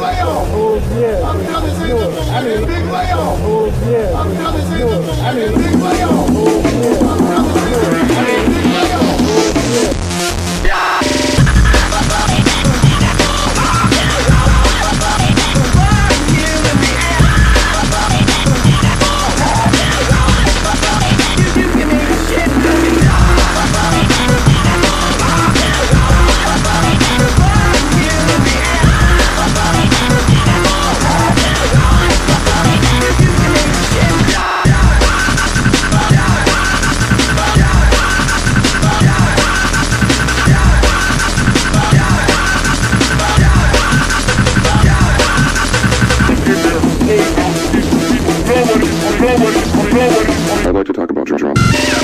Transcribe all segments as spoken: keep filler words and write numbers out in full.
Oh yeah. I'm trying to say something. I mean, big way off. Oh yeah. I'm trying to say something. I mean, big way off. Oh yeah. I'm trying to say something. I mean, big way off. Oh yeah. Yeah. I'd like to talk about your job.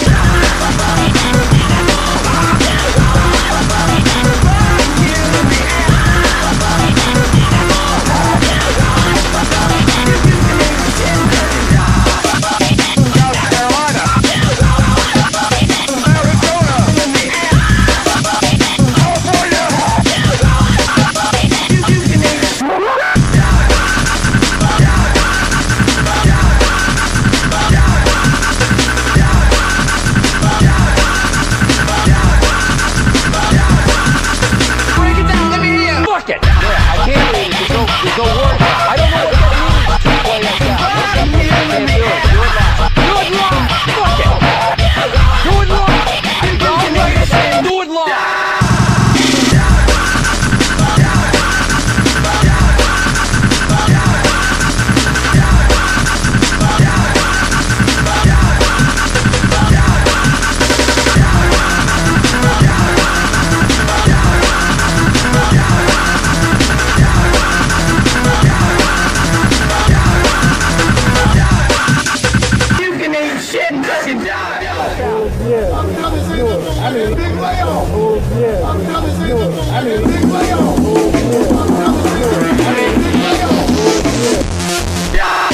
I mean, big way off. Oh yeah. I'm trying to say something. I mean, big way off. Oh yeah. I'm trying to say something. I mean, big way off. Oh yeah. Yeah.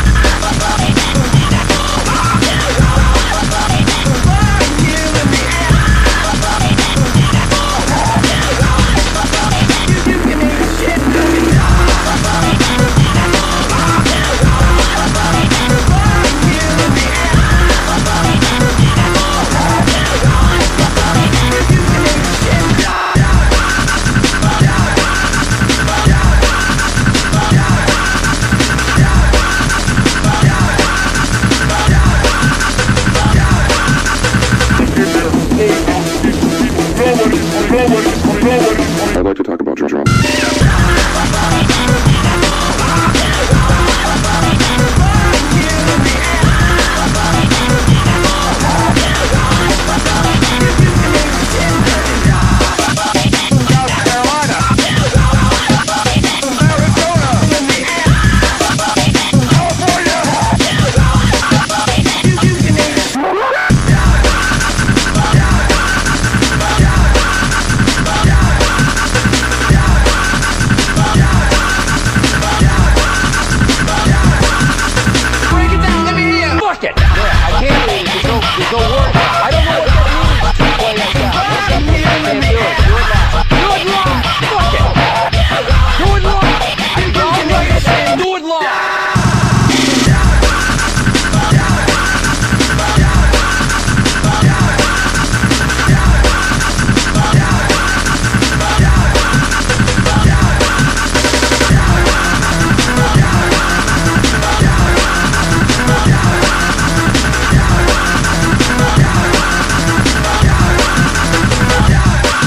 I'd like to talk about your job.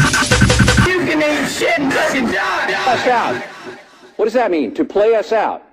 What does that mean? To play us out?